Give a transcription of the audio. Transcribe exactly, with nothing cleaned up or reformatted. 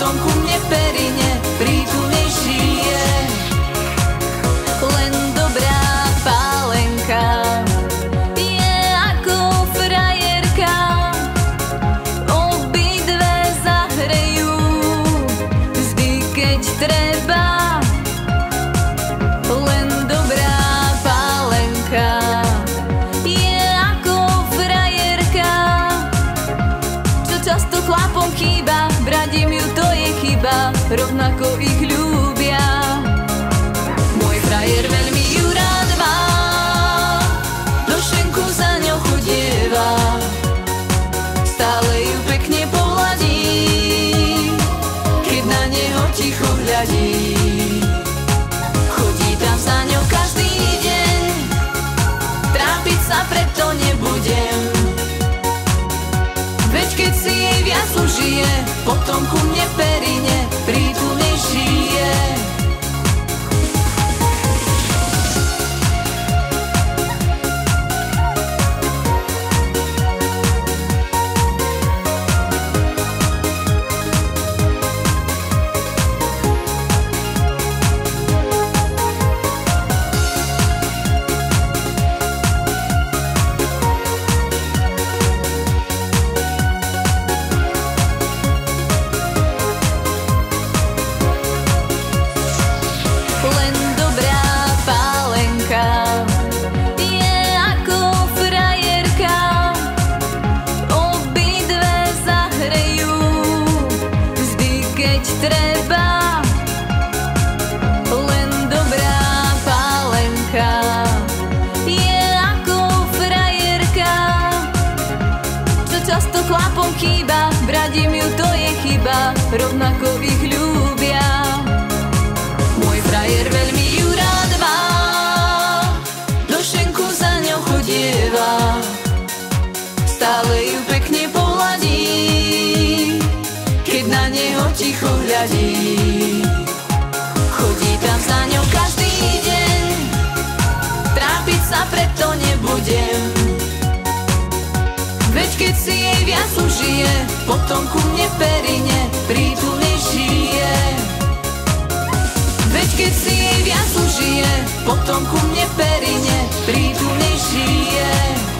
potom ku mne v perine prítulnejší je. Len dobrá pálenka je ako frajerka, obidve zahrejú vždy, keď treba. Len dobrá pálenka je ako frajerka, čo často chlapom chýba, brať im ju to je chyba, rovnako ich ľúbia. Môj frajer veľmi ju rád má, do šenku za ňou chodieva, stále ju pekne pohľadí, keď na neho ticho hľadí. Chodí tam za ňou každý deň, trápiť sa preto nebudem, veď keď si jej viac užije, potom ku mne v perine prítulnejší je. Len dobrá pálenka je ako frajerka, obidve zahrejú vždy, keď treba. Len dobrá pálenka je ako frajerka, čo často chlapom chýba, brať im ju to je chyba, rovnako ich ľúbia. Môj frajer veľmi ju rád má, do šenku za ňou chodieva, stále ju pekne pohľadí, keď na neho ticho hľadí. Chodí tam za ňou každý deň, trápiť sa preto nebudem, veď keď si jej viac užije, potom ku mne v perine prítulnejší je. Veď keď si jej viac užije, potom ku mne v perine prítulnejší je.